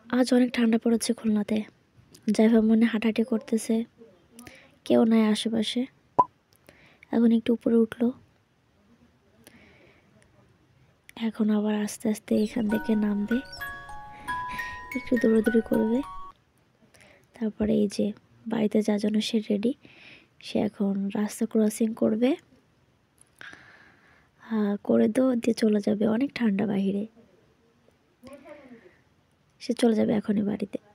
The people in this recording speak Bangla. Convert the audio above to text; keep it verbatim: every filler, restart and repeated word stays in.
আজ অনেক ঠান্ডা পড়েছে খুলনাতে। জাইফা মনে হাঁটাহাঁটি করতেছে, কেউ নাই আশেপাশে। এখন একটু উপরে উঠলো, এখন আবার আস্তে আস্তে এখান থেকে নামবে, একটু দৌড়াদৌড়ি করবে। তারপরে এই যে বাড়িতে যাওয়ার জন্য সে রেডি। সে এখন রাস্তা ক্রসিং করবে, করে দো দিয়ে চলে যাবে। অনেক ঠান্ডা বাহিরে, সে চলে যাবে এখনই বাড়িতে।